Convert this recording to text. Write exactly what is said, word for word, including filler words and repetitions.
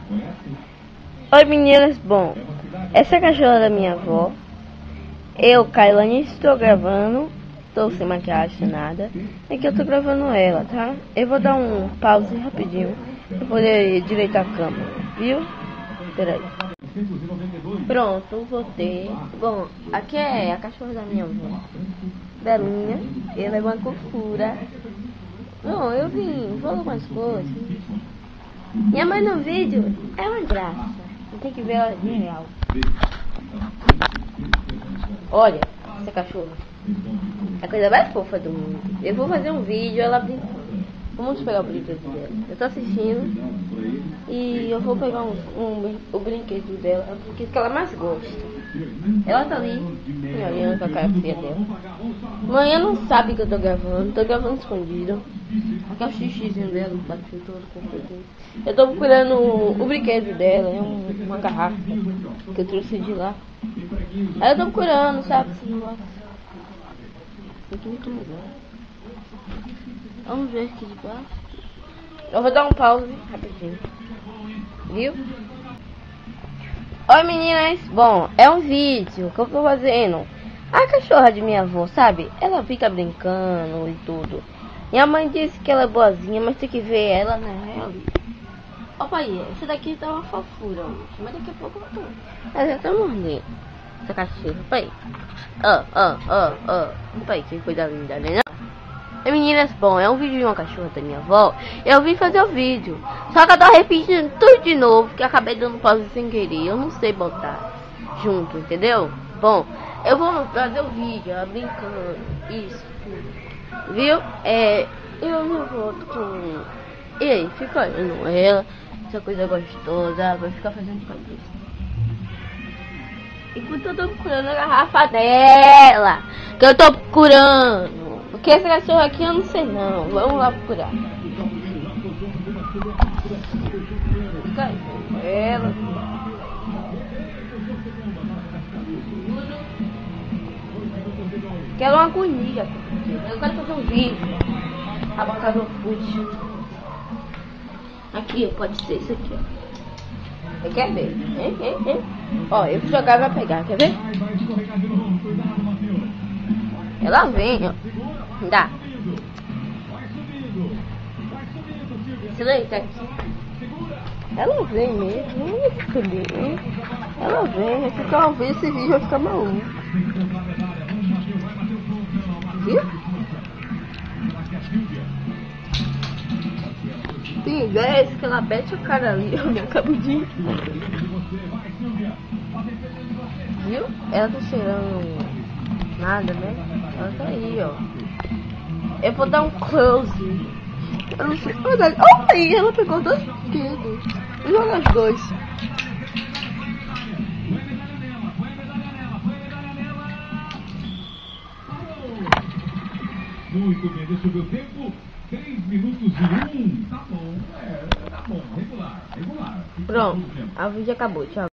Oi meninas, bom, essa é a cachorra da minha avó. Eu, Kailane, estou gravando. Estou sem maquiagem, sem nada. É que eu estou gravando ela, tá? Eu vou dar um pause rapidinho pra poder direitar a câmera, viu? Peraí. Pronto, voltei. Bom, aqui é a cachorra da minha avó, Belinha. Ela é uma fofura. Bom, eu vim, vou algumas coisas. Minha mãe no vídeo é uma graça. Não tem que ver ela de real. Olha, essa cachorra é a coisa mais fofa do mundo. Eu vou fazer um vídeo, ela brincando. Vamos pegar o brinquedo dela. Eu tô assistindo e eu vou pegar um, um, o brinquedo dela, o brinquedo que ela mais gosta. Ela tá ali, me olhando com a cara feia dela. Amanhã não sabe que eu tô gravando, tô gravando escondido. Aqui é o xixizinho dela, bateu todo com o Eu tô procurando o, o brinquedo dela, é um, uma garrafa que eu trouxe de lá. Aí eu tô procurando, sabe? Esse negócio. Muito, muito legal. Vamos ver aqui de baixo. Eu vou dar um pause rapidinho. Viu? Oi meninas, bom, é um vídeo que eu tô fazendo. A cachorra de minha avó, sabe? Ela fica brincando e tudo. Minha mãe disse que ela é boazinha, mas tem que ver ela, né? Ela... Opa aí, essa daqui tá uma fofura, mas daqui a pouco eu tô. Ela já tá mordendo. Essa cachorra, opa aí. Ó, ó, ó, ó. Opa aí, que coisa linda, né? E meninas, bom, é um vídeo de uma cachorra da minha avó. Eu vim fazer o vídeo, só que eu tô repetindo tudo de novo, que eu acabei dando pause sem querer. Eu não sei botar junto, entendeu? Bom, eu vou fazer o vídeo, ela brincando, isso, tudo. Viu? É, eu não volto com... E aí, fica olhando ela, essa coisa gostosa, vai ficar fazendo coisa. Enquanto eu tô procurando a garrafa dela, que eu tô procurando. Porque essa cachorra aqui eu não sei não. Vamos lá procurar. Fica aí com ela. Quero uma agonia. Eu quero fazer um vídeo. Abacar meu fute. Aqui, pode ser isso aqui, ó. Você quer ver? Hein, hein, hein? Ó, eu vou jogar e vai pegar. Quer ver? Ela vem, ó. Dá. Direita aqui. Ela vem mesmo. Ela vem. Vai ficar uma vez, esse vídeo vai ficar maluco. Viu? Tem ideia que ela mete a cara ali. Eu me acabo de... Viu? Ela tá cheirando nada, né? Ela tá aí, ó. Eu vou dar um close. Eu não sei. Olha aí, ela pegou dois brinquedos. Joga os dois. Muito bem, deixa eu ver o tempo. três minutos e um. Tá bom, é, tá bom. Regular, regular. Pronto, a vídeo acabou. Tchau.